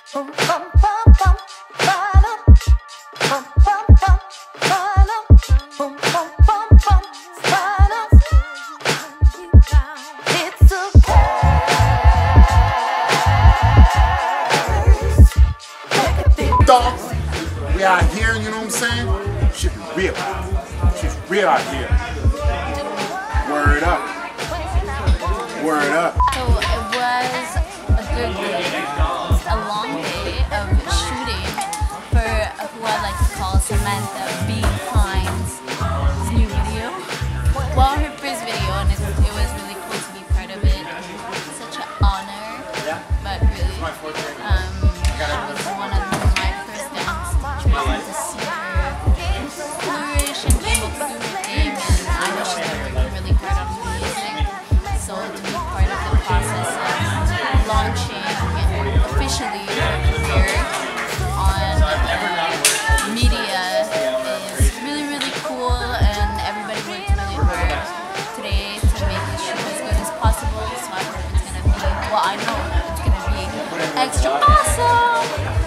We out here, you know what I'm saying? Shit be real. Shit's real out here. Word up. Word up. So it was a good day, a long day of shooting for who I like to call Samantha B. Klein's new video. Well, her first video, and it was really cool to be part of it. Such an honor, but really, she was one of my first dance teachers to see her flourish and be able to do her thing, and I know she's been working really hard on her music, so to be part of the process of launching officially her career on media is really, really cool, and everybody worked really hard today to make the show as good as possible, so I hope it's going to be, well, I know it's going to be extra awesome!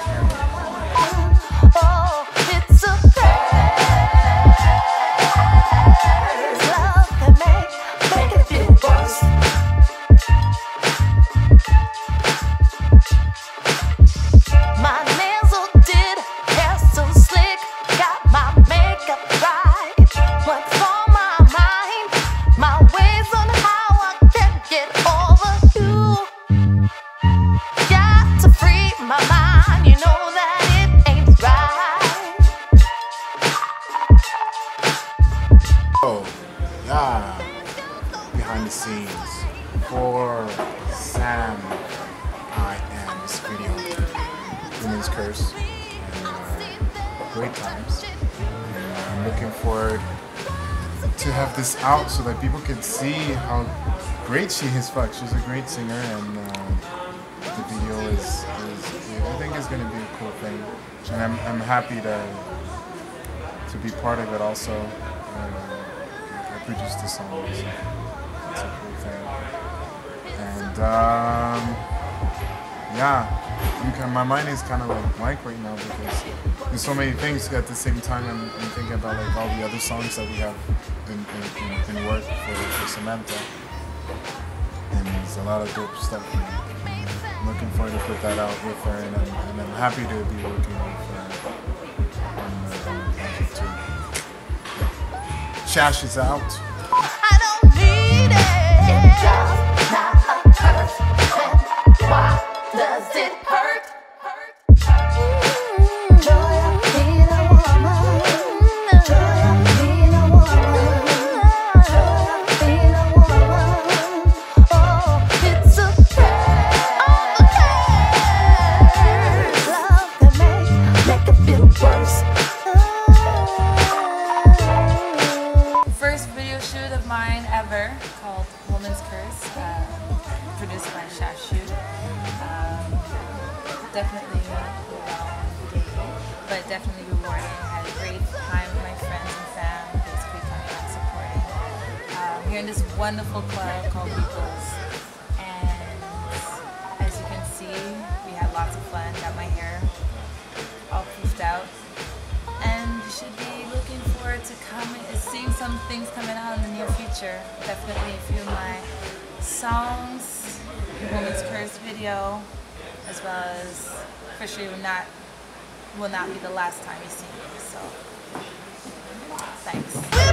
Oh, it's a love that make it feel worse. My nails all did, hair so slick, got my makeup right. What's on my mind? My ways on how I can get over you. Got to free my mind, you know that it ain't right. Oh, yeah. Behind the scenes for SamIam's video, Women's Curse, and great times. And I'm looking forward to have this out so that people can see how great she is. Fuck, she's a great singer, and the video is I think it's going to be a cool thing, and I'm happy to be part of it also. I produced the song, so it's a cool thing. And yeah, my mind is kind of like blank right now because there's so many things at the same time. I'm thinking about like all the other songs that we have in work for Samantha, and there's a lot of dope stuff. I'm looking forward to put that out with her, and I'm happy to be working with her on the project too. Shash is out. I don't need it. It's just not a person. Why does it hurt? Being a woman. Being a woman. Being a woman. Oh, it's a curse. Love that make it feel worse. First video shoot of mine ever called Woman's Curse, produced by Shash'U. Definitely a long day, but definitely rewarding. I had a great time with my friends and fam, basically coming out supporting. Here in this wonderful club called Peopl, and as you can see, we had lots of fun. Got my hair all poofed out. And you should be looking forward to seeing some things coming out in the near future. Definitely a few of my songs, Woman's Curse video, as well as for sure will not be the last time you see me. So, thanks.